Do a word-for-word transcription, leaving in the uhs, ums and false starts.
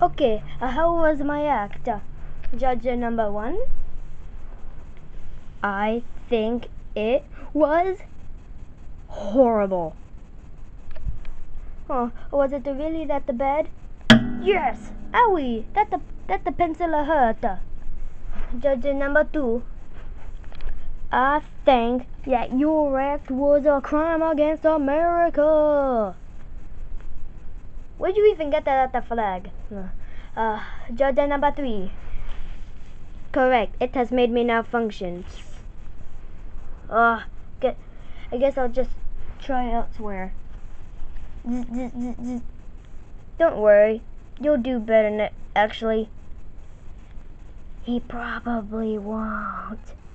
Okay, uh, how was my act? Uh, judge number one. I think it was horrible. Oh, was it really that the bad? Yes! Owie! That the that the pencil hurt. Judge number two. I think that your act was a crime against America. Where'd you even get that at the flag? Uh, judge number three. Correct. It has made me now function. Uh, get, I guess I'll just try elsewhere. Don't worry. You'll do better, actually. He probably won't.